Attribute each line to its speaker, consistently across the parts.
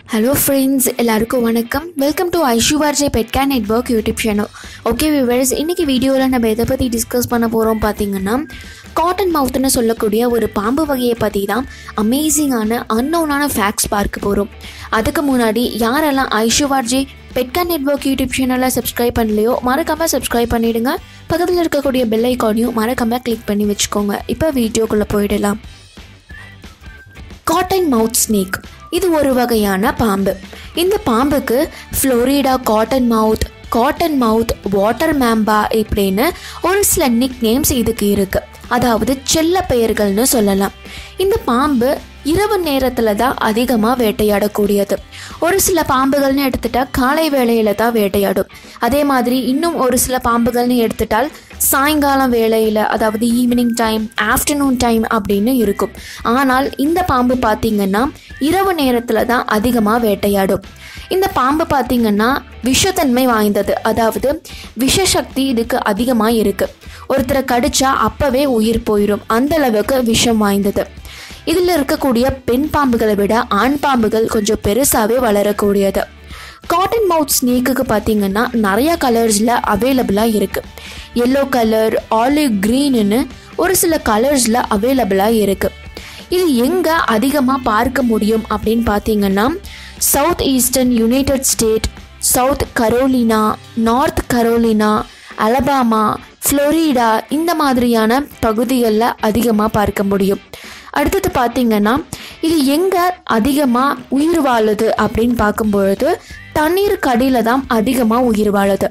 Speaker 1: Hello friends, எல்லாருக்கும் வணக்கம். Welcome to Ishu Rj Network YouTube channel. Okay viewers, இன்னைக்கு வீடியோல நம்ம எதை பத்தி டிஸ்கஸ் பண்ண போறோம் பாத்தீங்கன்னா காட்டன் மவுத்னு சொல்லக்கூடிய ஒரு பாம்பு வகையை பத்தி தான் அமேசிங்கான அன்னோனான ஃபேக்ட்ஸ் பார்க்க போறோம். அதுக்கு முன்னாடி யாரெல்லாம் Ishu Rj Network YouTube channel subscribe பண்ணலையோ மறக்காம subscribe பண்ணிடுங்க. பக்கத்துல இருக்கக்கூடிய பெல் ஐகானையும் மறக்காம கிளிக் பண்ணி வெச்சுக்கோங்க. இப்போ வீடியோக்குள்ள போய்டலாம். காட்டன் மவுத் ஸ்னேக் இது ஒரு வகையான பாம்பு. இந்த பாம்புக்கு Florida cottonmouth, water mamba இப்படின்னு ஒரு சில நிக் நேம்ஸ் இதுக்கு இருக்கு. அதாவது செல்ல பெயர்கள்னு சொல்லலாம். இந்த பாம்பு இரவு நேரத்துல தான் அதிகமாக வேட்டையாடக்கூடியது. ஒரு சில பாம்புகள்னு எடுத்துட்டா காலை வேளையில தான் வேட்டையாடும். அதே மாதிரி இன்னும் ஒரு சில பாம்புகள்னு எடுத்துட்டால் சாயங்காலம் வேளையில், அதாவது ஈவினிங் டைம், ஆஃப்டர்நூன் டைம் அப்படின்னு இருக்கும். ஆனால் இந்த பாம்பு பார்த்திங்கன்னா இரவு நேரத்தில் தான் அதிகமாக வேட்டையாடும். இந்த பாம்பு பார்த்திங்கன்னா விஷத்தன்மை வாய்ந்தது, அதாவது விஷசக்தி இதுக்கு அதிகமாக இருக்குது. ஒருத்தரை கடிச்சா அப்போவே உயிர் போயிடும், அந்த அளவுக்கு விஷம் வாய்ந்தது. இதில் இருக்கக்கூடிய பெண் பாம்புகளை விட ஆண் பாம்புகள் கொஞ்சம் பெருசாகவே வளரக்கூடியது. காட்டன் மவுத் ஸ்னேக்குக்கு பார்த்திங்கன்னா நிறையா கலர்ஸில் அவைலபிளாக இருக்குது. எல்லோ கலர், ஆலிவ் க்ரீன்னு ஒரு சில கலர்ஸில் அவைலபிளாக இருக்குது. இது எங்கே அதிகமாக பார்க்க முடியும் அப்படின்னு பார்த்திங்கன்னா south eastern United State, south Carolina, north Carolina, Alabama, Florida இந்த மாதிரியான பகுதிகளில் அதிகமாக பார்க்க முடியும். அடுத்தது பார்த்திங்கன்னா இது எங்கே அதிகமாக உயிர் வாழுது அப்படின்னு பார்க்கும்பொழுது தண்ணீருக்கு அடியில் தான் அதிகமாக உயிர் வாழுது.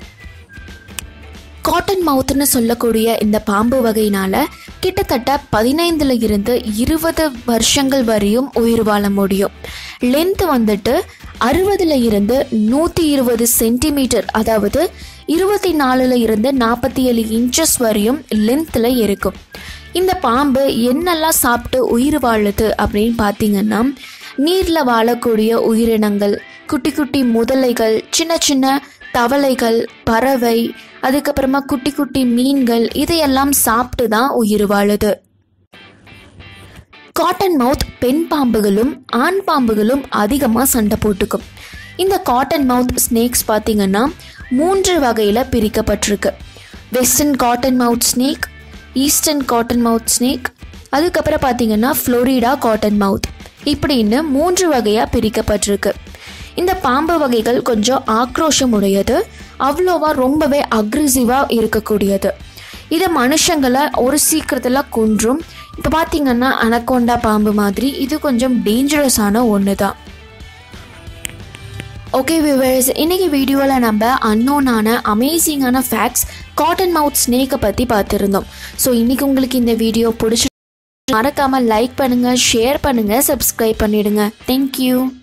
Speaker 1: காட்டன் மவுத்னு சொல்லக்கூடிய இந்த பாம்பு வகையினால் கிட்டத்தட்ட 15 இருந்து 20 வருஷங்கள் வரையும் உயிர் வாழ முடியும். லென்த் வந்துட்டு 60 இருந்து 120 சென்டிமீட்டர், அதாவது 24 இருந்து 47 இன்ச்சஸ் வரையும் லென்த்தில் இருக்கும். இந்த பாம்பு என்னெல்லாம் சாப்பிட்டு உயிர் வாழுது அப்படின்னு பார்த்தீங்கன்னா நீரில் வாழக்கூடிய உயிரினங்கள், குட்டி குட்டி முதலைகள், சின்ன சின்ன தவளைகள், பறவை, அதுக்கப்புறமா குட்டி குட்டி மீன்கள், இதையெல்லாம் சாப்பிட்டு தான் உயிர் வாழுது. காட்டன் மவுத் பெண் பாம்புகளும் ஆண் பாம்புகளும் அதிகமாக சண்டை போட்டுக்கும். இந்த காட்டன் மவுத் ஸ்னேக்ஸ் பார்த்திங்கன்னா 3 வகையில் பிரிக்கப்பட்டிருக்கு. Western cottonmouth snake, eastern cottonmouth snake, அதுக்கப்புறம் பார்த்திங்கன்னா ஃப்ளோரிடா காட்டன் மவுத் இப்படின்னு 3 வகையாக பிரிக்கப்பட்டிருக்கு. இந்த பாம்பு வகைகள் கொஞ்சம் ஆக்ரோஷம் உடையது, அவ்வளோவா ரொம்பவே அக்ரெசிவாக இருக்கக்கூடியது. இதை மனுஷங்களை ஒரு சீக்கிரத்தில் கொன்றும். இப்போ பார்த்திங்கன்னா அனகோண்டா பாம்பு மாதிரி இது கொஞ்சம் டேஞ்சரஸான ஒன்று தான். ஓகே வியூவர்ஸ், இன்றைக்கி வீடியோவில் நம்ம அன்னோனான அமேசிங்கான ஃபேக்ட்ஸ் காட்டன் மவுத் ஸ்னேக்கை பற்றி பார்த்துருந்தோம். ஸோ இன்றைக்கி உங்களுக்கு இந்த வீடியோ பிடிச்சி மறக்காமல் லைக் பண்ணுங்கள், ஷேர் பண்ணுங்கள், சப்ஸ்கிரைப் பண்ணிவிடுங்க. தேங்க்யூ.